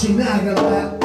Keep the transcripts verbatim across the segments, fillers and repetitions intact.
しながら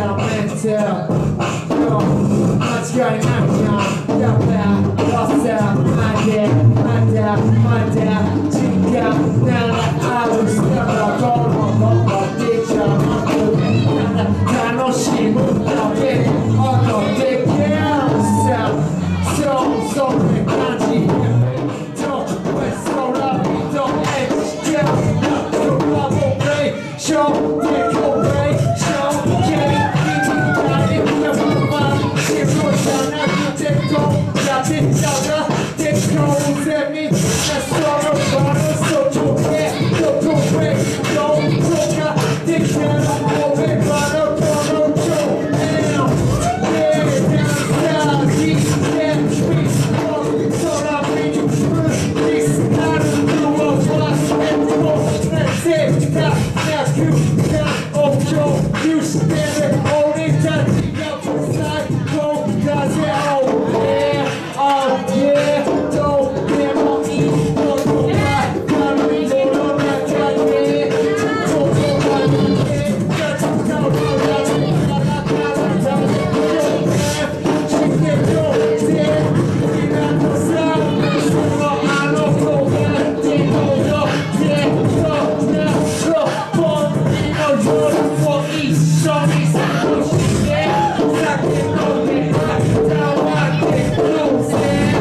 やめてよ間違いないじゃんやべえどうせまでまだまだ時間ならあるしてもどのままでじゃなくて楽しむだけ踊ってけるさそうそうって感じと空見とエッジがコラボレーションデコレーション君になれるのは自分じゃなくてこうやってたらでこうぜみんなその場の外へどこへどこかできたら俺はのこの今日ねダンサーにしてみ空見に来るリスナーのを忘れてもなぜかなくかを共有してる俺たちが最高だぜ Oh yeah Oh yeah どうでもいいことは軽い世の中で言葉にねが使うからからからだねしてよぜみんなのさそのあの子が手のよでそうな六本木の夜を一緒に過ごして酒飲んで温まってくるぜ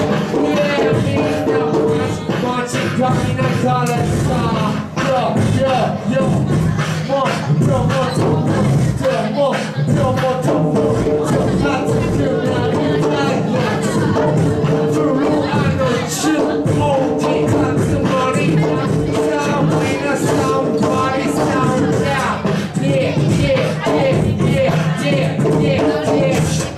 Yeah みんな間違いなからさ Yo yo yo もっともっともっともっともっともっと熱くなりたいブルーあの注文に集まりさあみんな Somebody sound out Yeah yeah yeah yeah yeah yeah yeah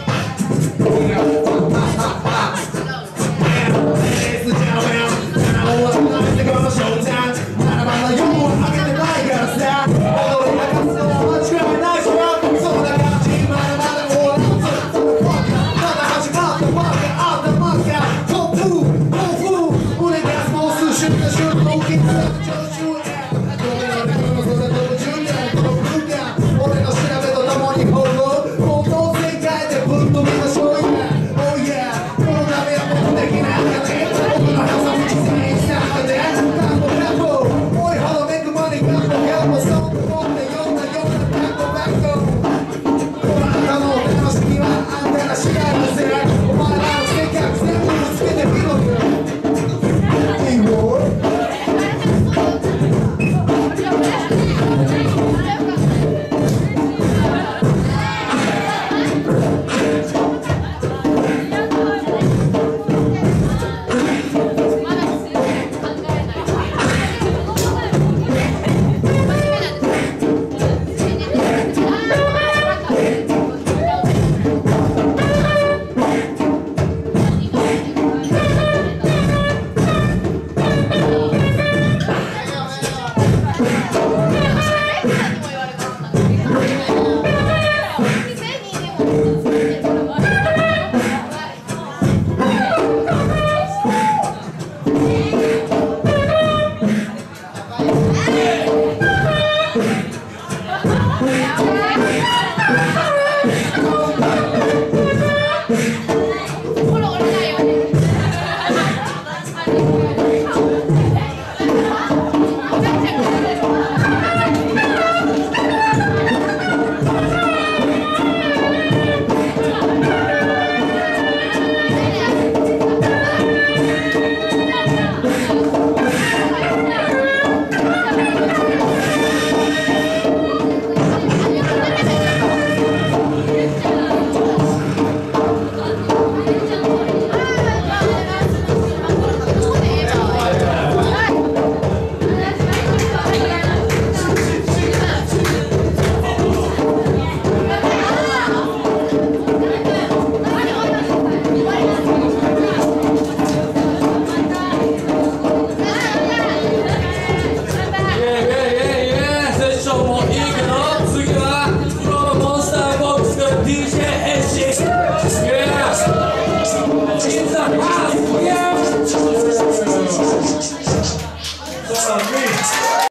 D J